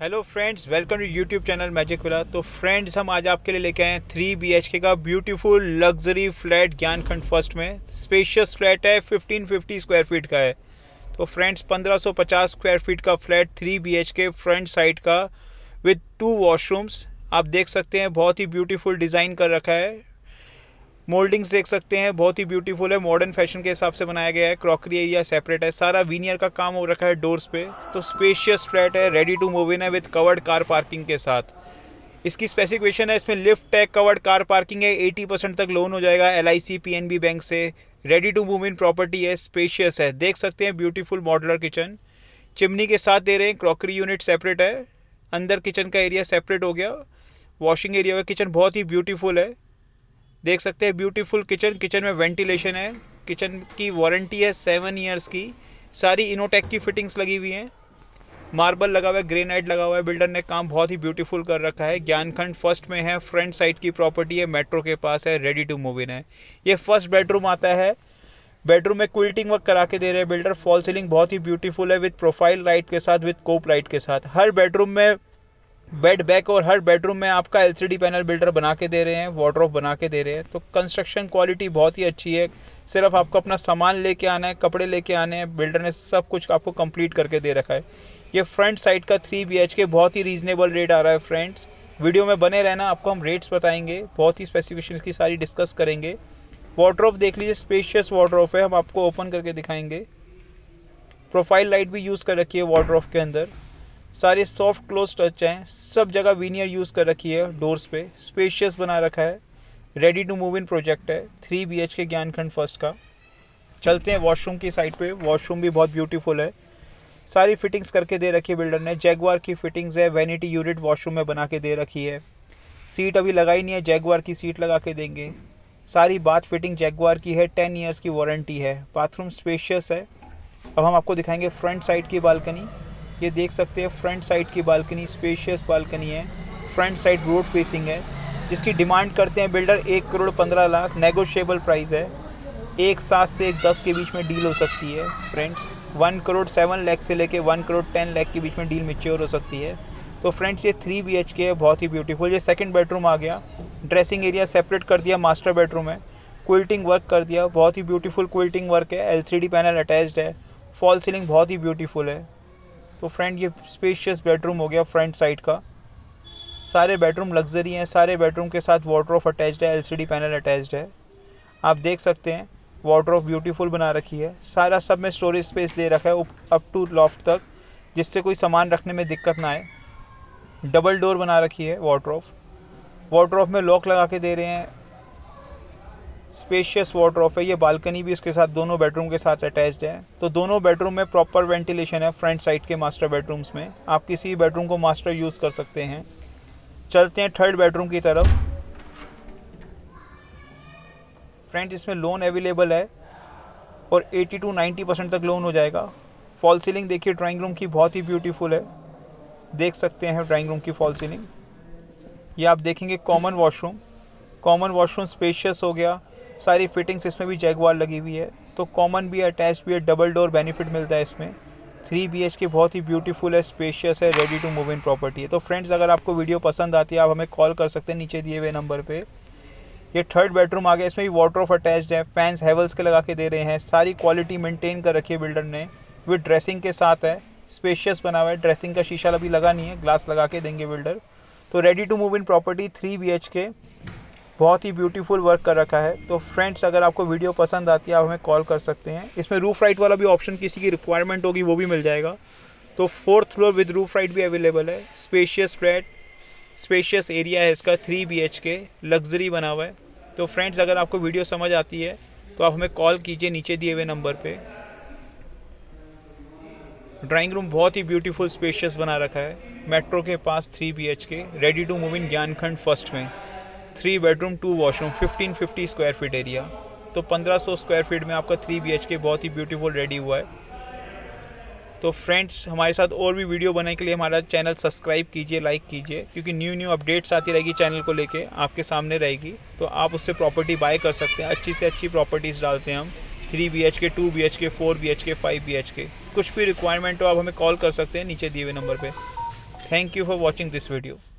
Hello friends, welcome to YouTube channel magic villa. तो friends, हम आज आपके लिए लेके आए हैं 3 BHK का beautiful luxury flat Gyankhand first में। स्पेशियस फ्लैट है, 1550 स्क्वायर फीट का है। तो फ्रेंड्स, 1550 स्क्वायर फीट का फ्लैट 3 BHK फ्रंट साइड का विद 2 वॉशरूम्स। आप देख सकते हैं बहुत ही ब्यूटीफुल डिज़ाइन कर रखा है। मोल्डिंग्स देख सकते हैं, बहुत ही ब्यूटीफुल है, मॉडर्न फैशन के हिसाब से बनाया गया है। क्रॉकरी एरिया सेपरेट है, सारा वीनियर का काम हो रखा है डोर्स पे। तो स्पेशियस फ्लैट है, रेडी टू मूव इन है विद कवर्ड कार पार्किंग के साथ। इसकी स्पेसिफिकेशन है, इसमें लिफ्ट है, कवर्ड कार पार्किंग है, 80% तक लोन हो जाएगा LIC PNB बैंक से। Ready to move in property है, स्पेशियस है, देख सकते हैं ब्यूटीफुल मॉडुलर किचन चिमनी के साथ दे रहे हैं। क्रॉकरी यूनिट सेपरेट है, अंदर किचन का एरिया सेपरेट हो गया, वॉशिंग एरिया। किचन बहुत ही ब्यूटीफुल है, देख सकते हैं ब्यूटीफुल किचन में वेंटिलेशन है। किचन की वारंटी है 7 ईयर्स की। सारी इनोटेक की फिटिंग्स लगी हुई हैं, मार्बल लगा हुआ है, ग्रेनाइट लगा हुआ है। बिल्डर ने काम बहुत ही ब्यूटीफुल कर रखा है। ज्ञानखंड फर्स्ट में है, फ्रंट साइड की प्रॉपर्टी है, मेट्रो के पास है, रेडी टू मूव इन है। ये फर्स्ट बेडरूम आता है। बेडरूम में क्विल्टिंग वर्क करा के दे रहे हैं बिल्डर। फॉल सीलिंग बहुत ही ब्यूटीफुल है विद प्रोफाइल लाइट के साथ, विद कोप लाइट के साथ। हर बेडरूम में बेड बैक और हर बेडरूम में आपका LCD पैनल बिल्डर बना के दे रहे हैं, वार्डरोब बना के दे रहे हैं। तो कंस्ट्रक्शन क्वालिटी बहुत ही अच्छी है। सिर्फ आपको अपना सामान लेके आना है, कपड़े लेके आने हैं, बिल्डर ने सब कुछ आपको कंप्लीट करके दे रखा है। ये फ्रंट साइड का 3 BHK बहुत ही रीजनेबल रेट आ रहा है। फ्रेंड्स, वीडियो में बने रहना, आपको हम रेट्स बताएंगे, बहुत ही स्पेसिफिकेशन की सारी डिस्कस करेंगे। वार्डरोब देख लीजिए, स्पेशियस वार्डरोब है, हम आपको ओपन करके दिखाएंगे। प्रोफाइल लाइट भी यूज़ कर रखी है वार्डरोब के अंदर। सारे सॉफ्ट क्लोज टच हैं, सब जगह वीनियर यूज़ कर रखी है डोर्स पे। स्पेशियस बना रखा है, ready to move in project है 3 BHK ज्ञानखंड फर्स्ट का। चलते हैं वॉशरूम की साइड पे। वॉशरूम भी बहुत ब्यूटीफुल है, सारी फिटिंग्स करके दे रखी है बिल्डर ने। जैगवार की फिटिंग्स है, वैनिटी यूनिट वॉशरूम में बना के दे रखी है। सीट अभी लगाई नहीं है, जैगवार की सीट लगा के देंगे। सारी बाथ फिटिंग जैगवार की है, 10 ईयर्स की वारंटी है। बाथरूम स्पेशियस है। अब हम आपको दिखाएंगे फ्रंट साइड की बालकनी। ये देख सकते हैं फ्रंट साइड की बालकनी, स्पेशियस बालकनी है। फ्रंट साइड रोड फेसिंग है, जिसकी डिमांड करते हैं बिल्डर 1,15,00,000। नेगोशिएबल प्राइस है, 1,7 से 1,10 के बीच में डील हो सकती है। फ्रेंड्स, 1,07,00,000 से लेके 1,10,00,000 के बीच में डील मैच्योर हो सकती है। तो फ्रेंड्स, ये 3 BHK है, बहुत ही ब्यूटीफुल। ये सेकंड बेडरूम आ गया। ड्रेसिंग एरिया सेपरेट कर दिया, मास्टर बेडरूम है। क्विल्टिंग वर्क कर दिया, बहुत ही ब्यूटीफुल क्विल्टिंग वर्क है। LCD पैनल अटैच्ड है, फॉल सीलिंग बहुत ही ब्यूटीफुल है। तो फ्रेंड, ये स्पेशियस बेडरूम हो गया फ्रंट साइड का। सारे बेडरूम लग्जरी हैं, सारे बेडरूम के साथ वार्डरोब अटैच्ड है, LCD पैनल अटैच्ड है। आप देख सकते हैं वार्डरोब ब्यूटीफुल बना रखी है। सारा सब में स्टोरेज स्पेस दे रखा है अप टू लॉफ्ट तक, जिससे कोई सामान रखने में दिक्कत ना आए। डबल डोर बना रखी है वार्डरोब में लॉक लगा के दे रहे हैं। स्पेशियस वार्डरोब है। ये बालकनी भी उसके साथ दोनों बेडरूम के साथ अटैच्ड है। तो दोनों बेडरूम में प्रॉपर वेंटिलेशन है फ्रंट साइड के मास्टर बेडरूम्स में। आप किसी बेडरूम को मास्टर यूज़ कर सकते हैं। चलते हैं थर्ड बेडरूम की तरफ। फ्रेंड्स, इसमें लोन अवेलेबल है और 80 to 90% तक लोन हो जाएगा। फॉल सीलिंग देखिए ड्राइंग रूम की, बहुत ही ब्यूटीफुल है, देख सकते हैं ड्राइंग रूम की फॉल सीलिंग। ये आप देखेंगे कॉमन वॉशरूम स्पेशियस हो गया। सारी फिटिंग्स इसमें भी जैगवार लगी हुई है। तो कॉमन भी है, अटैच भी है, डबल डोर बेनिफिट मिलता है इसमें। 3 BHK बहुत ही ब्यूटीफुल है, स्पेशियस है, ready to move in property है। तो फ्रेंड्स, अगर आपको वीडियो पसंद आती है, आप हमें कॉल कर सकते हैं नीचे दिए हुए नंबर पे। ये थर्ड बेडरूम आ गया, इसमें भी वार्डरोब अटैच्ड है। फैंस हेवल्स के लगा के दे रहे हैं। सारी क्वालिटी मेंटेन कर रखी है बिल्डर ने, विद ड्रेसिंग के साथ है। स्पेशियस बना हुआ है, ड्रेसिंग का शीशा अभी लगा नहीं है, ग्लास लगा के देंगे बिल्डर। तो ready to move in property 3 BHK, बहुत ही ब्यूटीफुल वर्क कर रखा है। तो फ्रेंड्स, अगर आपको वीडियो पसंद आती है, आप हमें कॉल कर सकते हैं। इसमें रूफ राइट वाला भी ऑप्शन, किसी की रिक्वायरमेंट होगी वो भी मिल जाएगा। तो 4th floor with roof right भी अवेलेबल है। स्पेशियस फ्लैट, स्पेशियस एरिया है इसका, 3 BHK लग्जरी बना हुआ है। तो फ्रेंड्स, अगर आपको वीडियो समझ आती है तो आप हमें कॉल कीजिए नीचे दिए हुए नंबर पे। ड्राइंग रूम बहुत ही ब्यूटीफुल स्पेशियस बना रखा है, मेट्रो के पास 3 BHK, ready to move in Gyankhand first में। 3 bedroom 2 washroom, 1550 square feet area. तो 1500 स्क्वायर फीट में आपका 3 BHK बहुत ही ब्यूटीफुल रेडी हुआ है। तो फ्रेंड्स, हमारे साथ और भी वीडियो बनाने के लिए हमारा चैनल सब्सक्राइब कीजिए, लाइक कीजिए, क्योंकि न्यू अपडेट्स आती रहेगी चैनल को लेके, आपके सामने रहेगी। तो आप उससे प्रॉपर्टी बाय कर सकते हैं। अच्छी से अच्छी प्रॉपर्टीज़ डालते हैं हम, 3 BHK, 2 BHK, 4 BHK, 5 BHK। कुछ भी रिक्वायरमेंट हो आप हमें कॉल कर सकते हैं नीचे दिए हुए नंबर पर। Thank you for watching this video.